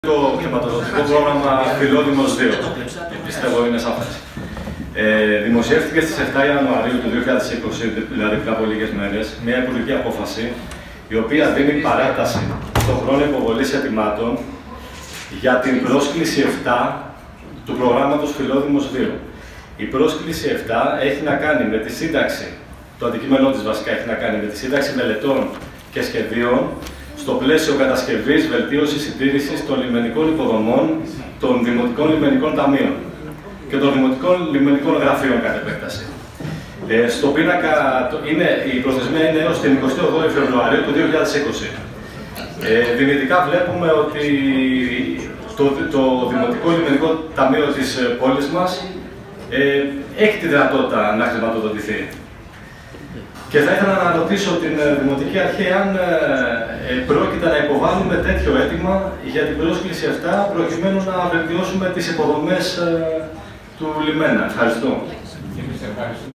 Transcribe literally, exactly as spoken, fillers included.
Το χρηματοδοτικό πρόγραμμα Φιλόδημος δύο, πιστεύω είναι σαφές. Ε, δημοσιεύτηκε στις εφτά Ιανουαρίου του δύο χιλιάδες είκοσι, δηλαδή πριν από λίγες μέρες, μια υπουργική απόφαση, η οποία δίνει παράταση στον χρόνο υποβολής αιτημάτων για την πρόσκληση επτά του προγράμματος Φιλόδημος δύο. Η πρόσκληση επτά έχει να κάνει με τη σύνταξη, το αντικείμενό της βασικά έχει να κάνει με τη σύνταξη μελετών και σχεδίων στο πλαίσιο κατασκευής, βελτίωσης, συντήρησης των λιμενικών υποδομών των Δημοτικών Λιμενικών Ταμείων και των Δημοτικών Λιμενικών Γραφείων κατ' επέκταση. Ε, στο πίνακα, το, είναι, η προθεσμία είναι έως την εικοστή όγδοη Φεβρουαρίου του δύο χιλιάδες είκοσι. Ε, δυνητικά βλέπουμε ότι το, το Δημοτικό Λιμενικό Ταμείο της πόλης μας ε, έχει τη δυνατότητα να χρηματοδοτηθεί. Και θα ήθελα να ρωτήσω την Δημοτική Αρχή αν ε, πρόκειται να υποβάλουμε τέτοιο αίτημα για την πρόσκληση επτά προκειμένου να βελτιώσουμε τις υποδομές ε, του λιμένα. Ευχαριστώ.